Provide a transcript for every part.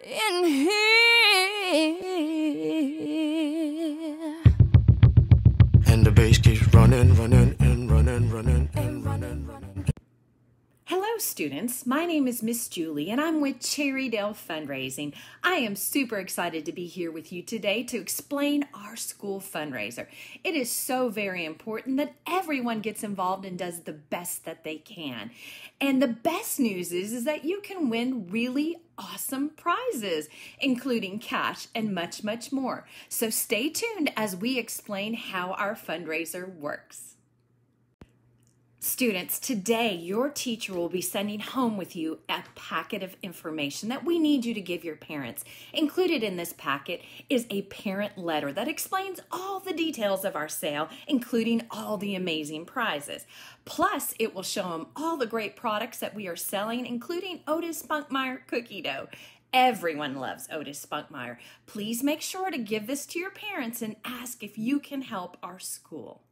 in here. And the bass keeps running, running, and running, running, and running, running. Hello students, my name is Miss Julie and I'm with Cherrydale Fundraising. I am super excited to be here with you today to explain our school fundraiser. It is so very important that everyone gets involved and does the best that they can. And the best news is that you can win really awesome prizes, including cash and much, much more. So stay tuned as we explain how our fundraiser works. Students, today your teacher will be sending home with you a packet of information that we need you to give your parents. Included in this packet is a parent letter that explains all the details of our sale, including all the amazing prizes. Plus, it will show them all the great products that we are selling, including Otis Spunkmeyer cookie dough. Everyone loves Otis Spunkmeyer. Please make sure to give this to your parents and ask if you can help our school.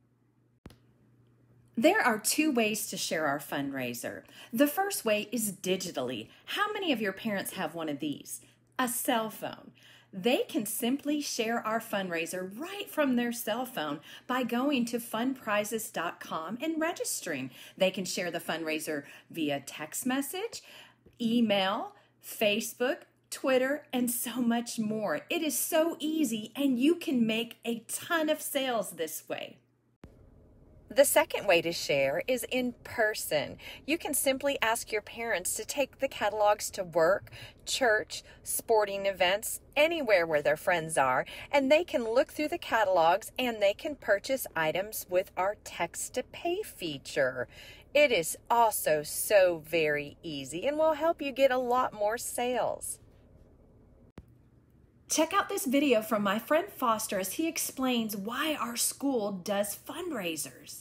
There are two ways to share our fundraiser. The first way is digitally. How many of your parents have one of these? A cell phone. They can simply share our fundraiser right from their cell phone by going to fundprizes.com and registering. They can share the fundraiser via text message, email, Facebook, Twitter, and so much more. It is so easy and you can make a ton of sales this way. The second way to share is in person. You can simply ask your parents to take the catalogs to work, church, sporting events, anywhere where their friends are, and they can look through the catalogs and they can purchase items with our text-to-pay feature. It is also so very easy and will help you get a lot more sales. Check out this video from my friend Foster as he explains why our school does fundraisers.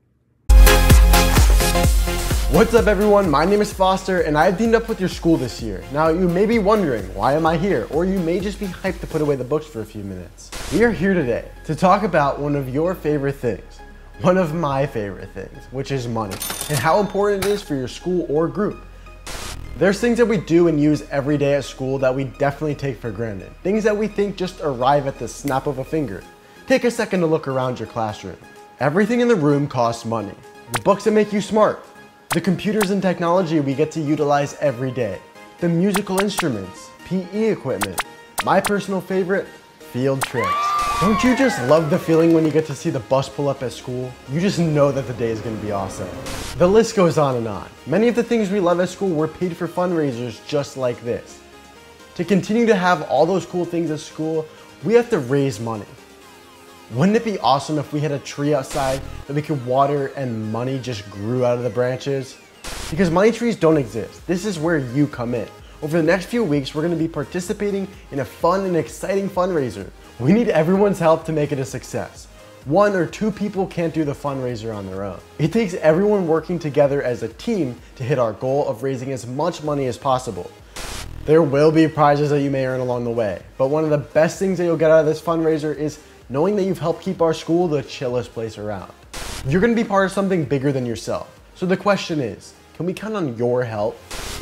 What's up everyone, my name is Foster and I've teamed up with your school this year. Now you may be wondering, why am I here? Or you may just be hyped to put away the books for a few minutes. We are here today to talk about one of your favorite things, one of my favorite things, which is money, and how important it is for your school or group. There's things that we do and use every day at school that we definitely take for granted. Things that we think just arrive at the snap of a finger. Take a second to look around your classroom. Everything in the room costs money. The books that make you smart. The computers and technology we get to utilize every day. The musical instruments, PE equipment. My personal favorite, field trips. Don't you just love the feeling when you get to see the bus pull up at school? You just know that the day is going to be awesome. The list goes on and on. Many of the things we love at school were paid for fundraisers just like this. To continue to have all those cool things at school, we have to raise money. Wouldn't it be awesome if we had a tree outside that we could water and money just grew out of the branches? Because money trees don't exist. This is where you come in. Over the next few weeks, we're going to be participating in a fun and exciting fundraiser. We need everyone's help to make it a success. One or two people can't do the fundraiser on their own. It takes everyone working together as a team to hit our goal of raising as much money as possible. There will be prizes that you may earn along the way, but one of the best things that you'll get out of this fundraiser is knowing that you've helped keep our school the chillest place around. You're going to be part of something bigger than yourself. So the question is, can we count on your help?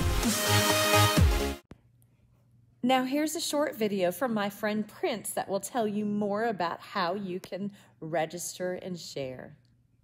Now here's a short video from my friend Prince that will tell you more about how you can register and share.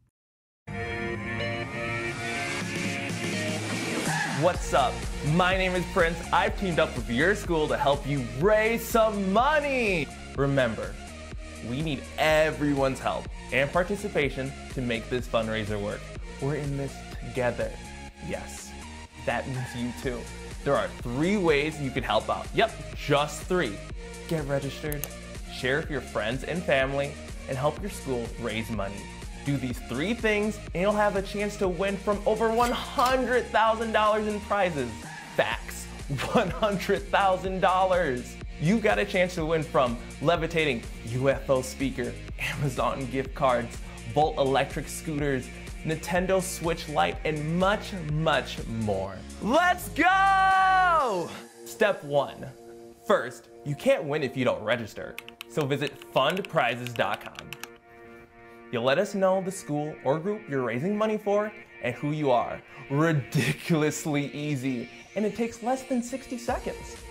What's up? My name is Prince. I've teamed up with your school to help you raise some money. Remember, we need everyone's help and participation to make this fundraiser work. We're in this together. Yes, that means you too. There are 3 ways you can help out. Yep, just 3. Get registered, share with your friends and family, and help your school raise money. Do these 3 things and you'll have a chance to win from over $100,000 in prizes. Facts, $100,000. You got a chance to win from levitating UFO speaker, Amazon gift cards, Volt electric scooters, Nintendo Switch Lite, and much, much more. Let's go! Step 1. First, you can't win if you don't register. So visit fundprizes.com. You'll let us know the school or group you're raising money for and who you are. Ridiculously easy, and it takes less than 60 seconds.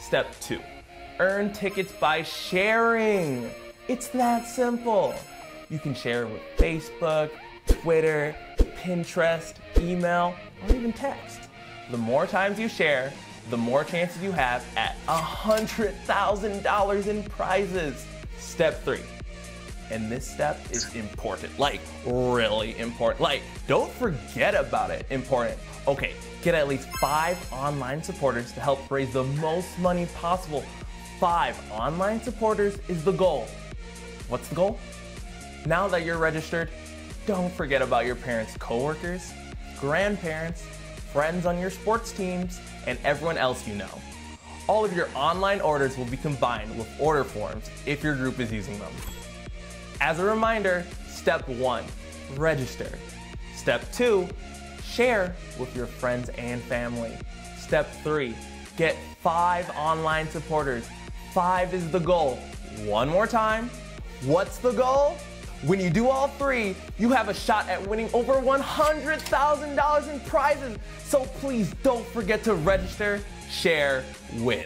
Step 2, earn tickets by sharing. It's that simple. You can share with Facebook, Twitter, Pinterest, email, or even text. The more times you share, the more chances you have at $100,000 in prizes. Step 3. And this step is important, like really important. Like, don't forget about it, important. Okay, get at least 5 online supporters to help raise the most money possible. 5 online supporters is the goal. What's the goal? Now that you're registered, don't forget about your parents' coworkers, grandparents, friends on your sports teams, and everyone else you know. All of your online orders will be combined with order forms if your group is using them. As a reminder, step 1, register. Step 2, share with your friends and family. Step 3, get 5 online supporters. 5 is the goal. One more time. What's the goal? When you do all 3, you have a shot at winning over $100,000 in prizes. So please don't forget to register, share, win.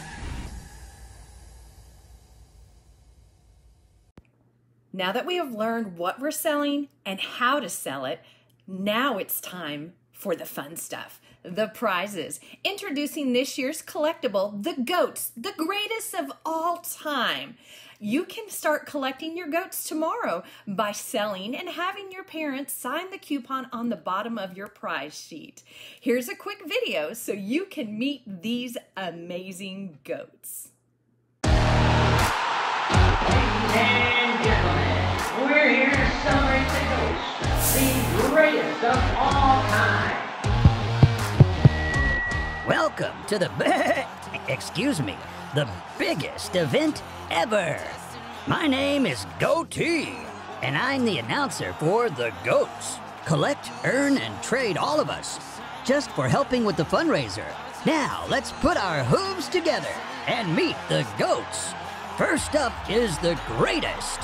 Now that we have learned what we're selling and how to sell it, now it's time for the fun stuff, the prizes. Introducing this year's collectible, the goats, the greatest of all time. You can start collecting your goats tomorrow by selling and having your parents sign the coupon on the bottom of your prize sheet. Here's a quick video so you can meet these amazing goats. And gentlemen, we're here to celebrate the goats, the greatest of all time. Welcome to the the biggest event ever. My name is Goatee, and I'm the announcer for the Goats. Collect, earn, and trade all of us, just for helping with the fundraiser. Now, let's put our hooves together and meet the Goats. First up is the greatest.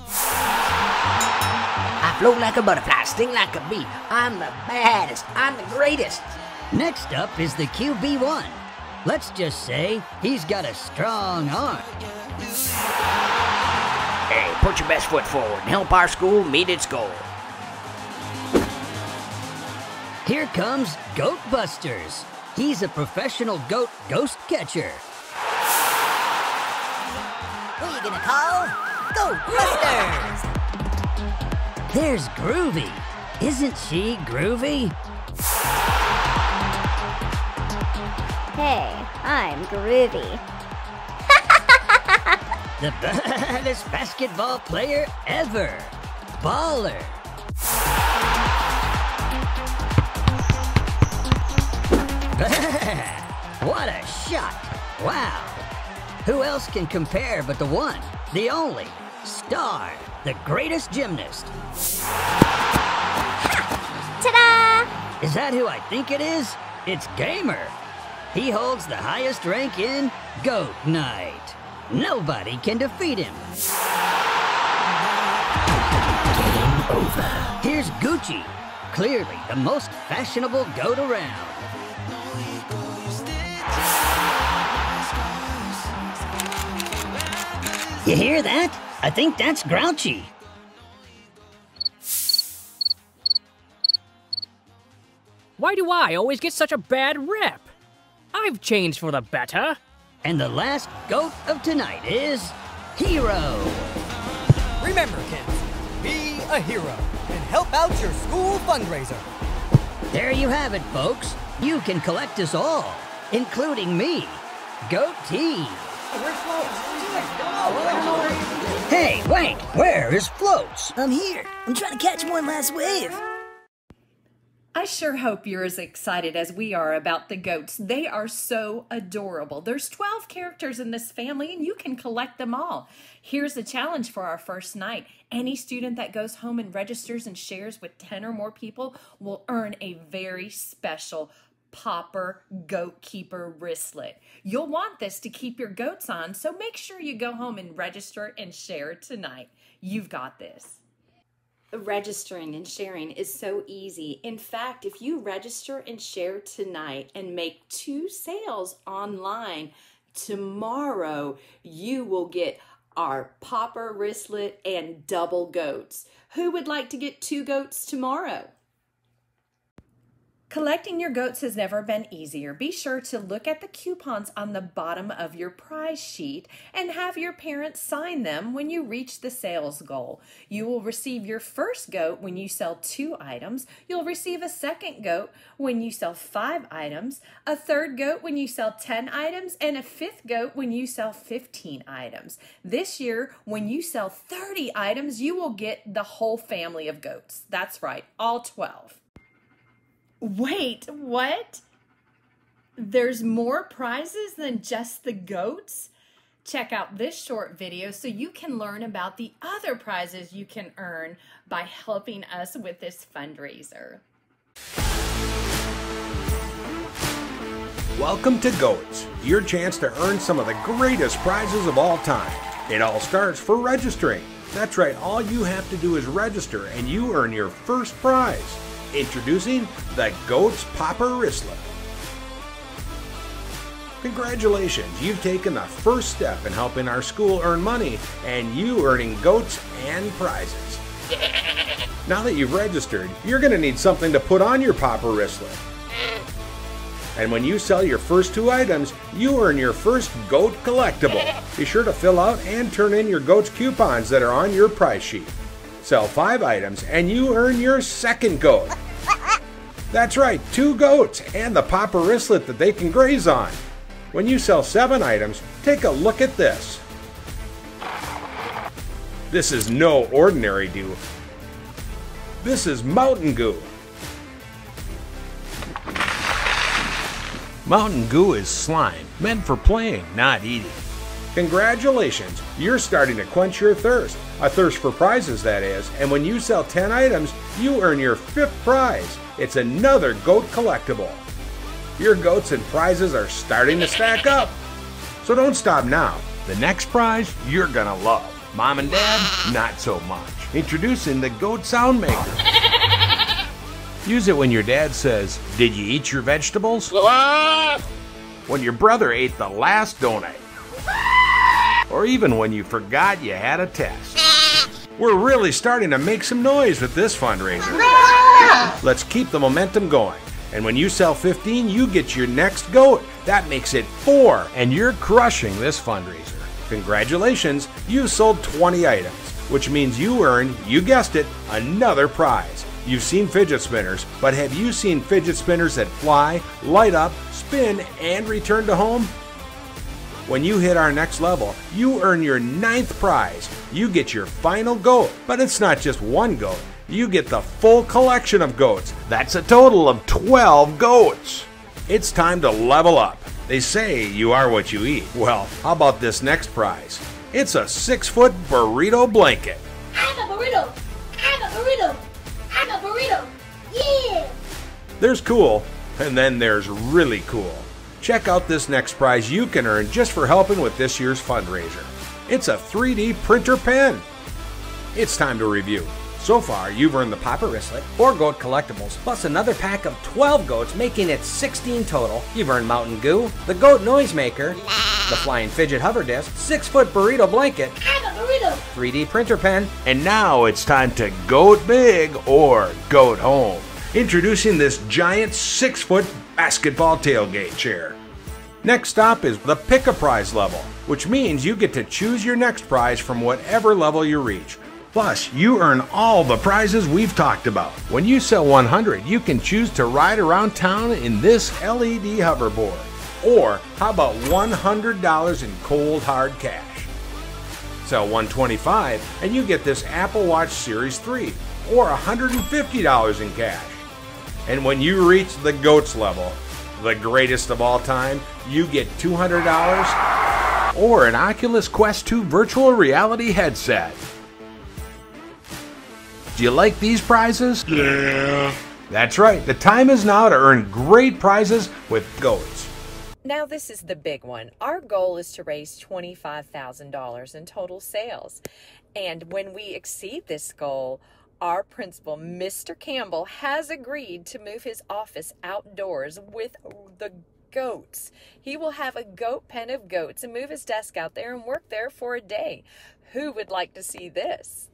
I float like a butterfly, sting like a bee. I'm the baddest. I'm the greatest. Next up is the QB1. Let's just say he's got a strong arm. Hey, put your best foot forward and help our school meet its goal. Here comes Goat Busters. He's a professional goat ghost catcher. Who are you gonna call? Goat Busters! There's Groovy. Isn't she groovy? Hey, I'm Groovy. The baddest basketball player ever. Baller. What a shot. Wow. Who else can compare but the one, the only, Star, the greatest gymnast? Ta-da! Is that who I think it is? It's Gamer. He holds the highest rank in Goat Night. Nobody can defeat him. Game over. Here's Gucci, clearly the most fashionable goat around. You hear that? I think that's Grouchy. Why do I always get such a bad rep? I've changed for the better. And the last goat of tonight is Hero. Remember, kids, be a hero and help out your school fundraiser. There you have it, folks. You can collect us all, including me, Goatee. Hey, wait, where is Floats? I'm here. I'm trying to catch one last wave. I sure hope you're as excited as we are about the goats. They are so adorable. There's 12 characters in this family and you can collect them all. Here's the challenge for our first night. Any student that goes home and registers and shares with 10 or more people will earn a very special Popper Goat Keeper wristlet. You'll want this to keep your goats on, so make sure you go home and register and share tonight. You've got this. Registering and sharing is so easy. In fact, if you register and share tonight and make 2 sales online, tomorrow you will get our popper wristlet and double goats. Who would like to get 2 goats tomorrow? Collecting your goats has never been easier. Be sure to look at the coupons on the bottom of your prize sheet and have your parents sign them when you reach the sales goal. You will receive your first goat when you sell 2 items. You'll receive a second goat when you sell 5 items, a third goat when you sell 10 items, and a 5th goat when you sell 15 items. This year, when you sell 30 items, you will get the whole family of goats. That's right, all 12. Wait, what? There's more prizes than just the goats? Check out this short video so you can learn about the other prizes you can earn by helping us with this fundraiser. Welcome to GOATS, your chance to earn some of the greatest prizes of all time. It all starts for registering. That's right, all you have to do is register and you earn your first prize. Introducing the GOATS Popper Wristlet. Congratulations, you've taken the first step in helping our school earn money and you earning goats and prizes. Now that you've registered, you're going to need something to put on your Popper Wristlet. And when you sell your first 2 items, you earn your first GOAT collectible. Be sure to fill out and turn in your GOATS coupons that are on your prize sheet. Sell 5 items and you earn your second goat. That's right, 2 goats and the Popper Wristlet that they can graze on. When you sell 7 items, take a look at this. This is no ordinary goo. This is Mountain Goo. Mountain Goo is slime, meant for playing, not eating. Congratulations, you're starting to quench your thirst. A thirst for prizes, that is. And when you sell 10 items, you earn your 5th prize. It's another GOAT collectible. Your goats and prizes are starting to stack up. So don't stop now. The next prize you're gonna love. Mom and Dad, not so much. Introducing the GOAT Sound Maker. Use it when your dad says, "Did you eat your vegetables?" When your brother ate the last donut. Or even when you forgot you had a test. We're really starting to make some noise with this fundraiser. Let's keep the momentum going. And when you sell 15, you get your next goat. That makes it 4, and you're crushing this fundraiser. Congratulations, you sold 20 items, which means you earn, you guessed it, another prize. You've seen fidget spinners, but have you seen fidget spinners that fly, light up, spin, and return to home? When you hit our next level, you earn your 9th prize. You get your final goat, but it's not just one goat. You get the full collection of goats. That's a total of 12 goats. It's time to level up. They say you are what you eat. Well, how about this next prize? It's a 6-foot burrito blanket. I'm a burrito! I'm a burrito! I'm a burrito! Yeah! There's cool, and then there's really cool. Check out this next prize you can earn just for helping with this year's fundraiser. It's a 3D printer pen. It's time to review. So far, you've earned the Popper Wristlet, 4 GOAT collectibles, plus another pack of 12 goats, making it 16 total. You've earned Mountain Goo, the GOAT Noisemaker, the Flying Fidget Hover Disc, 6-foot burrito blanket, I'm a burrito! 3D printer pen, and now it's time to GOAT big or GOAT home. Introducing this giant 6-foot basketball tailgate chair. Next stop is the Pick a Prize level, which means you get to choose your next prize from whatever level you reach. Plus, you earn all the prizes we've talked about. When you sell 100, you can choose to ride around town in this LED hoverboard. Or, how about $100 in cold hard cash? Sell 125 and you get this Apple Watch Series 3, or $150 in cash. And when you reach the GOATS level, the greatest of all time, you get $200 or an Oculus Quest 2 virtual reality headset. Do you like these prizes? Yeah. That's right. The time is now to earn great prizes with GOATS. Now this is the big one. Our goal is to raise $25,000 in total sales. And when we exceed this goal, our principal, Mr. Campbell, has agreed to move his office outdoors with the goats. He will have a goat pen of goats and move his desk out there and work there for a day. Who would like to see this?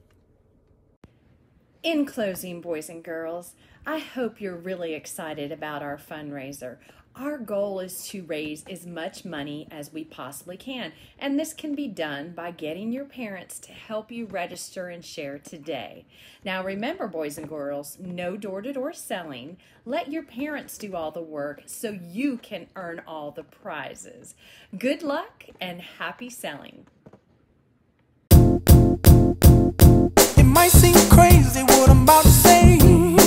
In closing, boys and girls, I hope you're really excited about our fundraiser. Our goal is to raise as much money as we possibly can, and this can be done by getting your parents to help you register and share today. Now remember, boys and girls, no door-to-door selling. Let your parents do all the work so you can earn all the prizes. Good luck and happy selling. It might seem crazy what I'm about to say.